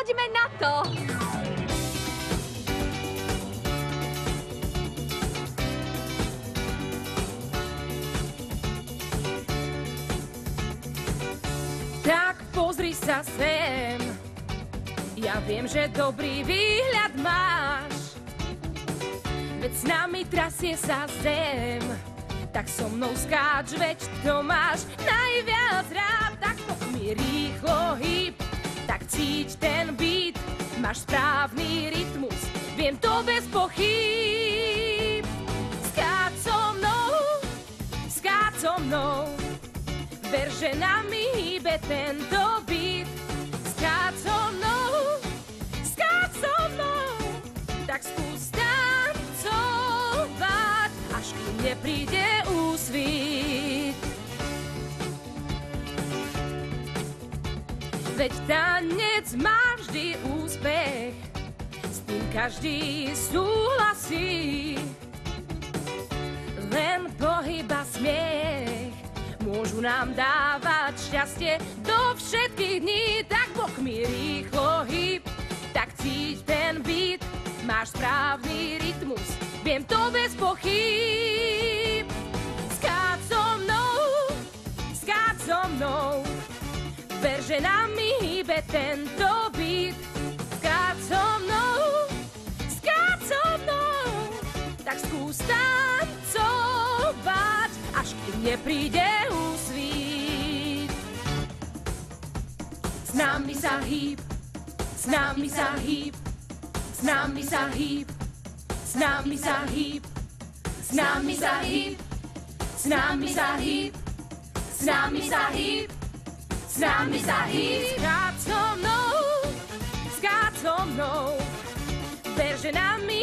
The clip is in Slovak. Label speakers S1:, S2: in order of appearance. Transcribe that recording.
S1: Poďme na to!
S2: Tak pozri sa sem, ja viem, že dobrý výhľad máš, veď s nami trasie sa zem, tak so mnou skáč, veď to máš najviac rád, tak poď mi rýchlo hýb, tak cíť ten beat, máš správny rytmus, viem to bez pochýb. Skáč so mnou, ver, že nami hýbe tento beat. Skáč so mnou, tak skús tancovať, až kým nepríde úsvit. Veď tanec má vždy úspech, s tým každý súhlasí. Len pohyb a smiech môžu nám dávať šťastie do všetkých dní. Tak poď mi rýchlo hýb, tak cíť ten beat, máš správny rytmus, viem to bez pochýb. Skáč so mnou, ver, že nami hýbe tento beat. Skáč so mnou, tak skús tancovať, až kým nepríde úsvit. S nami sa hýb, s nami sa hýb, s nami sa hýb, s nami sa hýb, s nami sa hýb, s nami sa hýb, s nami sa hýb, s nami sa hýb. Skáč so mnou, ver, že nami